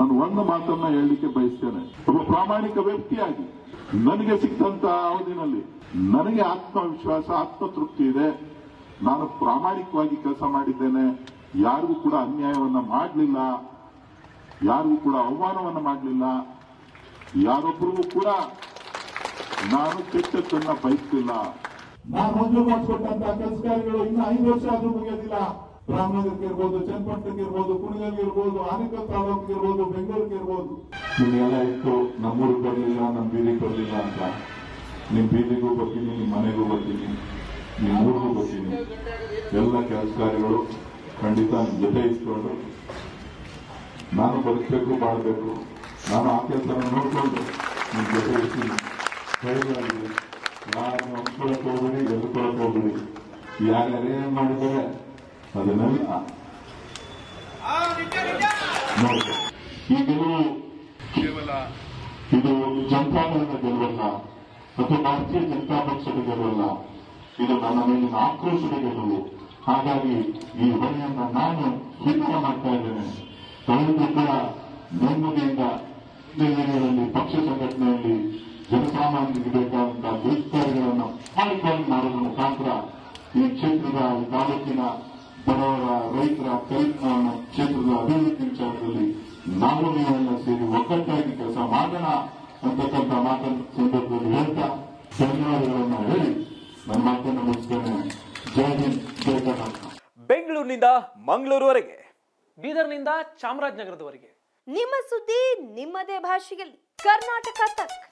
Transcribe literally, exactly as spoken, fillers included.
ನಾನು ಒಂದು ಮಾತನ್ನ ಹೇಳಲಿಕ್ಕೆ ಬಯಸ್ತೇನೆ. ಒಬ್ಬ ಪ್ರಾಮಾಣಿಕ ವ್ಯಕ್ತಿಯಾಗಿ ನನಗೆ ಸಿಕ್ಕಂತ ಅವಧಿನಲ್ಲಿ ನನಗೆ ಆತ್ಮವಿಶ್ವಾಸ, ಆತ್ಮತೃಪ್ತಿ ಇದೆ. ನಾನು ಪ್ರಾಮಾಣಿಕವಾಗಿ ಕೆಲಸ ಮಾಡಿದ್ದೇನೆ. ಯಾರಿಗೂ ಕೂಡ ಅನ್ಯಾಯವನ್ನ ಮಾಡಲಿಲ್ಲ, ಯಾರಿಗೂ ಕೂಡ ಅವಮಾನವನ್ನ ಮಾಡಲಿಲ್ಲ, ಯಾರೊಬ್ಬರಿಗೂ ಕೂಡ ನಾನು ಕೆಟ್ಟದ್ದನ್ನ ಬಯಸಿಲ್ಲ. ನಾನು ಮಂಜೂರು ಮಾಡಿಕೊಟ್ಟಂತ ಕೆಲಸ ಕಾರ್ಯಗಳು ಇನ್ನು ಐದು ವರ್ಷ ಆದ್ರೂ ಮುಗಿಯೋದಿಲ್ಲ. ರಾಮನಗರಕ್ಕೆ ಇರ್ಬೋದು, ಚನ್ನಪಟ್ಟಣಕ್ಕೆ ಇರ್ಬೋದು, ಕುಣಿಗಲ್ಗೆ ಇರ್ಬೋದು, ಆನೇಕಲ್ ತಾಲೂಕಿಗೆ ಇರ್ಬೋದು, ಬೆಂಗಳೂರಿಗೆ ಇರ್ಬೋದು. ನಿಮಗೆಲ್ಲ ಇತ್ತು ನಮ್ಮೂರಿಗೆ ಬರಲಿಲ್ಲ, ನಮ್ಮ ಬೀದಿಗೆ ಬರಲಿಲ್ಲ ಅಂತ. ನಿಮ್ ಬೀದಿಗೂ ಬರ್ತೀನಿ, ನಿಮ್ ಮನೆಗೂ ಬರ್ತೀನಿ, ನಿಮ್ ಊರಿಗೂ ಬರ್ತೀನಿ. ಎಲ್ಲ ಕೆಲಸ ಕಾರ್ಯಗಳು ಖಂಡಿತ ನಿಮ್ ಜೊತೆ ಇಸ್ಕೊಂಡು ನಾನು ಬದುಕಬೇಕು, ಬಾಳ್ಬೇಕು. ನಾನು ಆ ಕೆಲಸ ನೋಡ್ಕೊಂಡು ನಿಮ್ ಜೊತೆ ಇರ್ತೀನಿ. ಧೈರ್ಯವಾಗಿದೆ. ಯಾರು ಹಂಚ್ಕೊಳಕ್ ಹೋಗ್ಬೇಡಿ, ಎದ್ಕೊಳಕ್ ಹೋಗ್ಬೇಡಿ. ಯಾರ್ಯಾರು ಏನ್ ಮಾಡಿದ್ದಾರೆ ಅದನ್ನೆಲ್ಲ ನೋಡಿ. ಈ ಗೆಲುವು ಕೇವಲ ಇದು ಜನತಾದಳದ ಗೆಲುವಲ್ಲ, ಮತ್ತು ಭಾರತೀಯ ಜನತಾ ಪಕ್ಷದ ಗೆಲುವಲ್ಲ, ಇದು ನನ್ನ ಮೇಲಿನ ಆಕ್ರೋಶದ ಗೆಲುವು. ಹಾಗಾಗಿ ಈ ಹೊಣೆಯನ್ನ ನಾನು ಸ್ವೀಕಾರ ಮಾಡ್ತಾ ಇದ್ದೇನೆ. ತಾವೆಲ್ಲರೂ ಕೂಡ ನೆಮ್ಮದಿಯಿಂದ ದಿನಗಳಲ್ಲಿ ಪಕ್ಷ ಸಂಘಟನೆಯಲ್ಲಿ ಜನಸಾಮಾನ್ಯರಿಗೆ ಬೇಕಾದಂತಹ ದುಷ್ಕಾರ್ಯಗಳನ್ನು ಮಾಡಿಕೊಂಡು ಮಾಡೋದ್ರ ಮುಖಾಂತರ ಈ ಕ್ಷೇತ್ರದ, ಈ ತಾಲೂಕಿನ ಬಡವರ, ರೈತರ, ಕಲ್ಯಾಣ ಕ್ಷೇತ್ರದ ಅಭಿವೃದ್ಧಿ ವಿಚಾರದಲ್ಲಿ ನಾವು ನೀವೆಲ್ಲ ಸೇರಿ ಒಗ್ಗಟ್ಟಾಗಿ ಕೆಲಸ ಮಾಡೋಣ ಅಂತಕ್ಕಂಥ ಮಾತನ್ನು ಸಂದರ್ಭದಲ್ಲಿ ಹೇಳ್ತಾ ಧನ್ಯವಾದಗಳನ್ನು ಹೇಳಿ ನನ್ನ ಮಾತನ್ನು ಮುಗಿಸ್ತೇನೆ. ಜೈ ಹಿಂದ್, ಜೈ ಕರ್ನಾಟಕ. ಬೆಂಗಳೂರಿನಿಂದ ಮಂಗಳೂರುವರೆಗೆ, ಬೀದರ್ನಿಂದ ಚಾಮರಾಜನಗರದವರೆಗೆ ನಿಮ್ಮ ಸುದ್ದಿ ನಿಮ್ಮದೇ ಭಾಷೆಯಲ್ಲಿ. ಕರ್ನಾಟಕ ತಕ್.